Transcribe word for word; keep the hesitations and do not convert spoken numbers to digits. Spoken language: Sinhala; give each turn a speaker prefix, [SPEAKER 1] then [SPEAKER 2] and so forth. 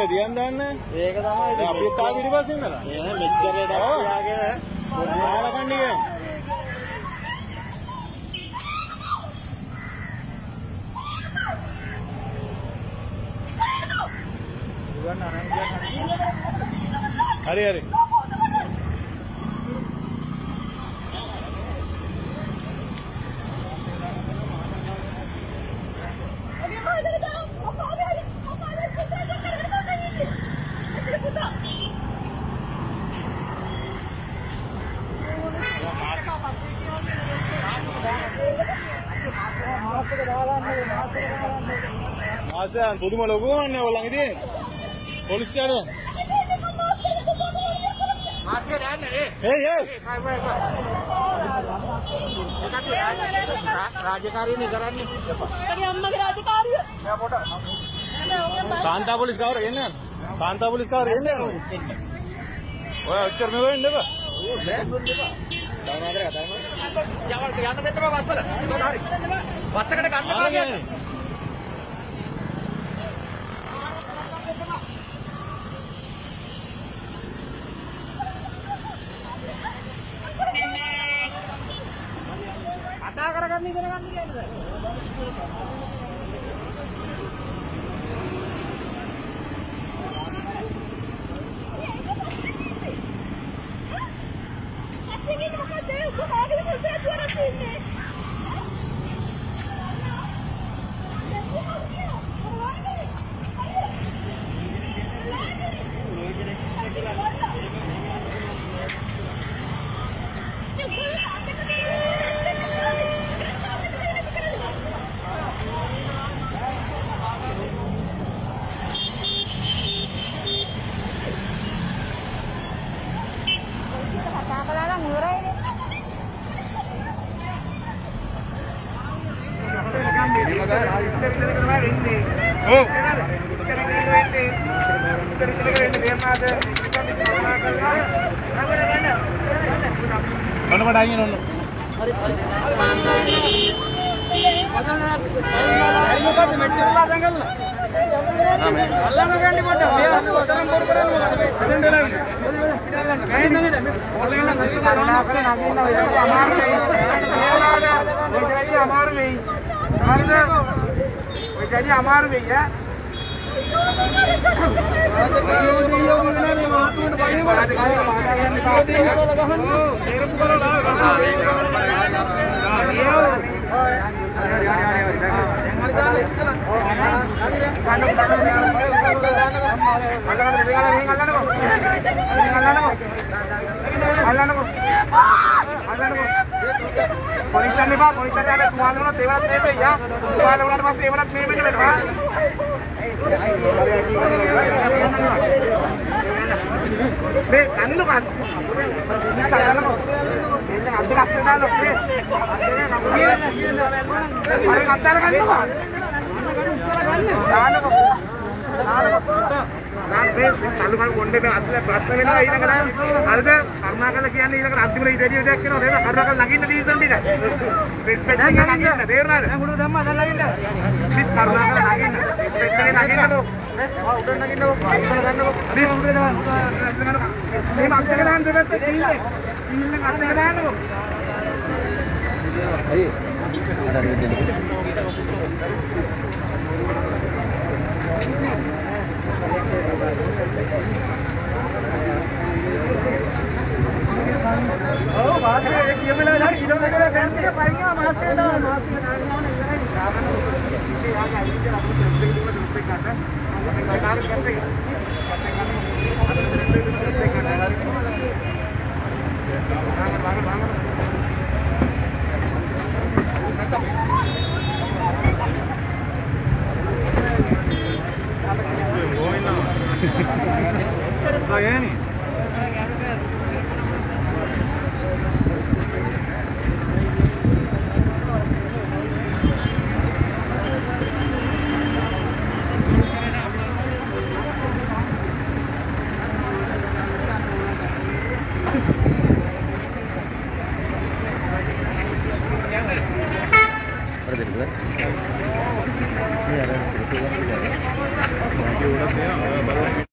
[SPEAKER 1] තමයි තියන් දාන්නේ. ඒක තමයි. අපි තා පිටිපස්සින් ඉඳලා. එහෙනම් මෙච්චර දාගෙන මොනවා කන්නේ? हरी हरी ආසයන් පුදුම ලොකුවන්නේ ඔයගොල්ලන් ඉතින් පොලිස් කාරය මාත්‍ය දාන්නේ ඒ ඒ ඒ රාජකාරියනේ කරන්නේ එපා අම්මගේ රාජකාරිය මෙයා පොට කාන්තා පොලිස් කාරය එන්නේ කාන්තා පොලිස් කාරය එන්නේ ඔය ඔච්චර මෙව එන්න එපා ඕ බෑන් දුන්න එපා දානවාදර දානවා යවල් යන්න දෙන්න බා බස් වල ඒක හරි බස් එකට ගන්න බා කියන්නේ කතා කරගන්න ඉගෙන ගන්න කියන්නේ. ඇසිනේ මොකද කොහොමද මුසෙත් වරතින්නේ. mana padanya nono hari hari jadi amar be ya Polisan nih Pak, polisan ada tuan lu tewat tebe ya. Tuan lu masih tewat tebe nih Pak. Be, kan lu kan. Bisa kan lu. Ini ambil hasilnya lu, be. Paling antar kan lu. Jangan lu. Jangan lu. Kan be, selalu kan konde be asli ප්‍රශ්න වෙනවා ඊළඟට. හරිද? කරුණාකරලා කියන්නේ ඊළඟට අන්තිමට ඉඩිය දෙයක් කියනවා නේද? කරුණාකරලා ළඟින්න ඩීසල් ටික. රෙස්පෙක්ට් එකෙන් ළඟින්න තේරුණාද? දැන් උඩ දැම්මා දැන් ළඟින්න. ප්ලීස් කරුණාකරලා ළඟින්න. රෙස්පෙක්ට් එකෙන් ළඟින්නකෝ. ඈ ආ උඩ ළඟින්නකෝ. ඉස්සර ගන්නකෝ. ප්ලීස් උඩ දාන්න. මේ අත් එක දාන්න දෙපැත්ත ඉන්නේ. ඉන්න අත් එක දාන්නකෝ. අයියේ. අර Oh, मास्क एक ये मिला यार किलो लगे थे फैन के पाएंगे मास्क के दाम मास्क के दाम होने लगा नहीं काम है ये यहां का ये आपको सेफ्टी के लिए रुपए काटना है सरकार करते हैं करते करने भाग भाग भाग वो ना तो ये नहीं ada di mana? Ini ada di
[SPEAKER 2] बाकी उड़ते हैं।